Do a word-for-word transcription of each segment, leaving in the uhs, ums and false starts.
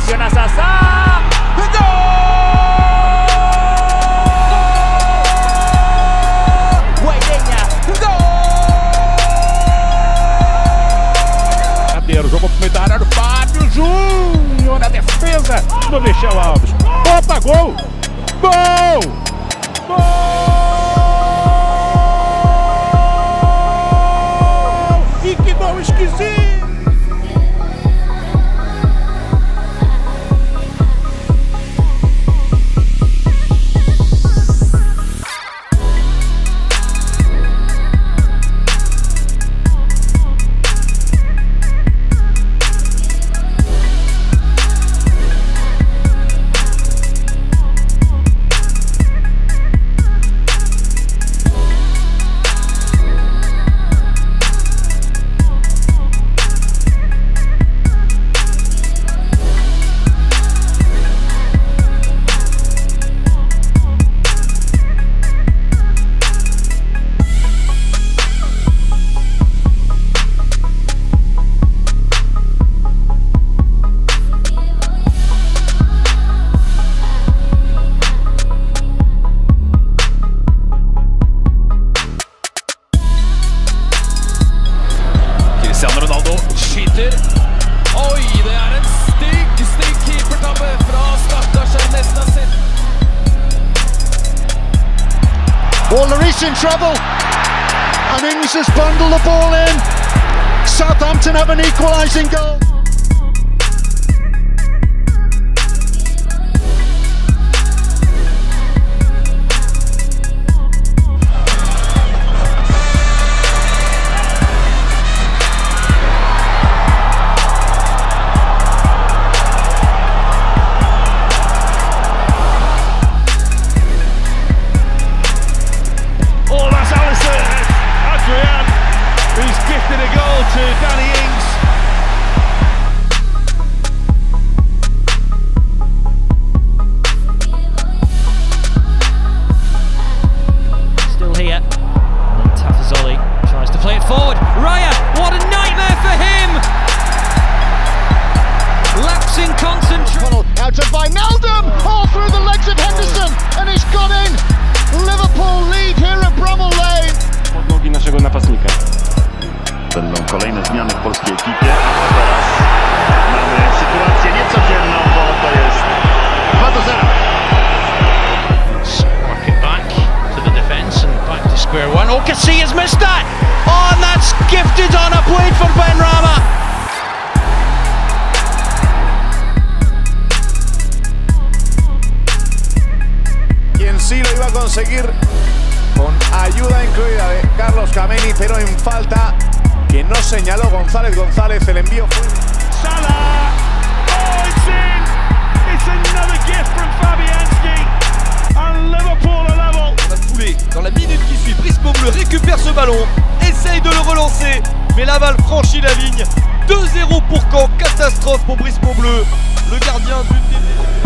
Presiona Sasa. ¡Gol! Guairenha. ¡Gol! Jogou pro meio da área do Fábio Júnior na defesa do Michel Alves. Opa, gol! Gol! Gol! E que gol esquisito! Cristiano Ronaldo skyter. Oi, det er en stygg, stygg keepertabbe fra stakkars jeg nesten har sett. Well, Lloris in trouble. And Ings has bundled the ball in. Southampton have an equalising goal. He's gifted a goal to Danny Ings. Still here. And then Tafazoli tries to play it forward. Raya, what a nightmare for him! Lapsing concentration. Out to Wijnaldum, all through the legs of Henderson, and it's gone in. Liverpool lead here at Bramall Lane. Pod nogi naszego napastnika. Będą kolejne zmiany w polskiej ekipie. Teraz mamy sytuację niecodzienną, bo to jest dwa do zera. Work it back to the defence and back to square one. Oh, Casillas missed that! Oh, and that's gifted on a plate for Benrahma. Quien sí lo iba a conseguir con ayuda incluida de Carlos Kameni, pero en falta que no señaló González. González, el envío fue... Salah! Oh, it's in! It's another gift from Fabianski! And Liverpool are level! Dans la foulée, dans la minute qui suit, Brice Beaubleu récupère ce ballon, essaye de le relancer, mais la balle franchit la ligne. deux zéro pour Caen, catastrophe pour Brice Beaubleu, le gardien d'une des...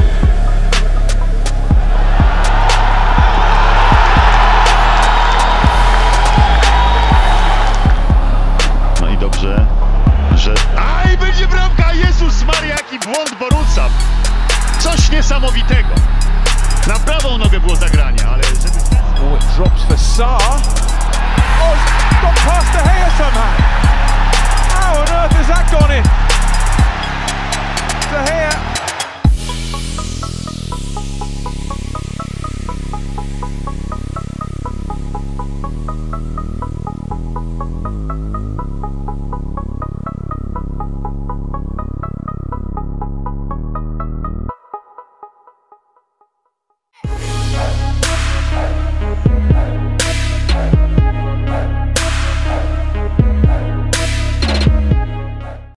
Dobrze, że... Aj, będzie bramka! Jezus Maria, jaki błąd Boruca! Coś niesamowitego! Na prawą nogę było zagranie, ale żeby... Oh, it drops for Sarr. Oh, it's got past De Gea somehow.